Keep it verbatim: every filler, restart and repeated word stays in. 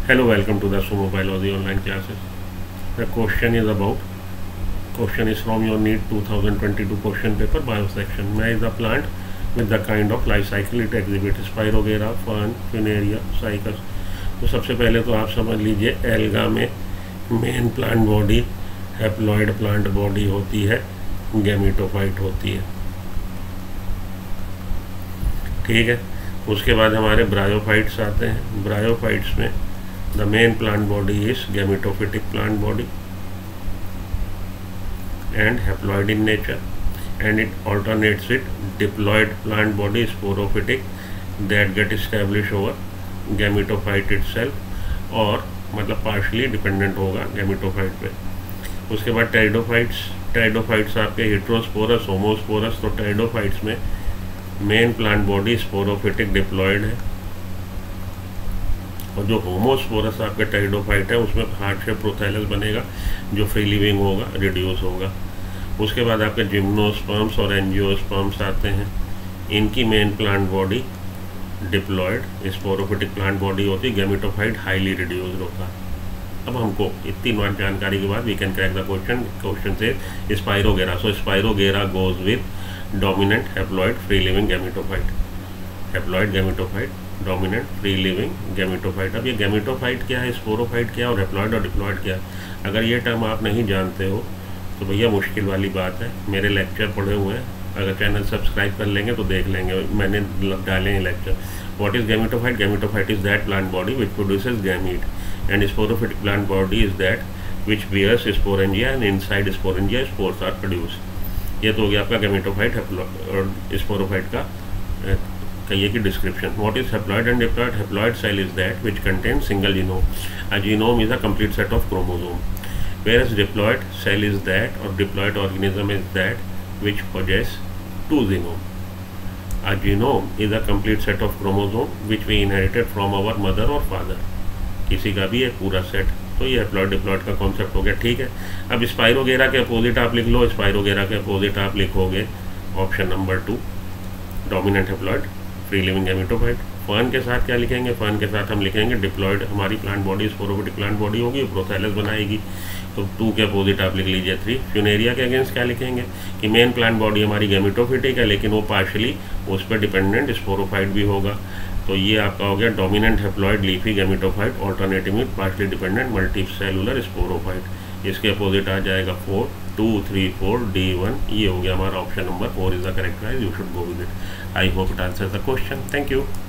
Hello, welcome to the Sumo Biology online classes. The question is about, question is from your NEET twenty twenty-two question paper bio section. Maize is a plant with the kind of life cycle it exhibits, Spirogera, fern, Funaria, Cycas. तो सबसे पहले तो आप समझ लीजिए algae में main plant body haploid plant body होती है, गैमेटोफाइट होती है, ठीक है। उसके बाद हमारे ब्रायोफाइट्स आते हैं। ब्रायोफाइट्स में the main plant body is gametophytic plant body and haploid in nature, and it alternates with diploid plant body sporophytic that get establish over gametophyte itself, और मतलब पार्शली डिपेंडेंट होगा गैमेटोफाइट पे। उसके बाद टाइडोफाइट्स, टाइडोफाइट्स आपके हेट्रोस्पोरस, होमोस्पोरस। तो pteridophytes में main plant body sporophytic diploid है, और जो होमोस्पोरस आपके टाइडोफाइट है उसमें हार्ट शेप प्रोथैलस बनेगा जो फ्री लिविंग होगा, रिड्यूस होगा। उसके बाद आपके जिम्नोस्पर्म्स और एंजियोस्पर्म्स आते हैं। इनकी main plant body diploid sporophytic plant body होती है, गैमेटोफाइट हाईली रिड्यूस्ड होता है। अब हमको इतनी नॉट जानकारी के बाद we can crack the question. Question से spirogyra, so spirogyra goes with dominant haploid free living gametophyte, haploid gametophyte, dominant free living gametophyte. अब ये गैमेटोफाइट क्या है, स्पोरोफाइट क्या है, और हैप्लॉइड और डिप्लॉइड क्या है, अगर ये टर्म आप नहीं जानते हो तो भैया मुश्किल वाली बात है। मेरे लेक्चर पढ़े हुए हैं, अगर चैनल सब्सक्राइब कर लेंगे तो देख लेंगे, मैंने डाले हैं lecture. What is gametophyte? Gametophyte is that plant body which produces gamete, and sporophytic plant body is that which bears sporangia, and inside sporangia spores are produced. ये तो हो गया आपका गैमेटोफाइट और स्पोरोफाइट का कहिए की description. What is haploid and diploid? Haploid cell is that which contain single genome, a genome is a complete set of chromosome, whereas diploid cell is that, or diploid organism is that which possess two genome. A genome is a complete set of chromosome which we inherited from our mother or father. किसी का भी एक पूरा set. तो ये haploid diploid का concept हो गया, ठीक है। अब स्पाइरोगेरा के अपोजिट आप लिख लो, स्पाइरोगेरा के अपोजिट आप लिखोगे option number two, dominant haploid free living gametophyte. Fern के साथ क्या लिखेंगे? फर्न के साथ हम लिखेंगे डिप्लॉइड, हमारी plant body sporophytic plant body होगी, प्रोथैलस बनाएगी। तो टू के अपोजिट आप लिख लीजिए थ्री। फ्यूनेरिया के अगेंस्ट क्या लिखेंगे कि मेन प्लांट बॉडी हमारी गैमेटोफिटिक है, लेकिन वो पार्शली उस पर डिपेंडेंट स्पोरोफाइट भी होगा। तो ये आपका हो गया dominant haploid leafy gametophyte, alternative में partially dependent multi cellular sporophyte. इसके अपोजिट आ जाएगा four, two three four D one. ये हो गया हमारा option number four is the correct rise, you should go with it. I hope it answers the question. Thank you.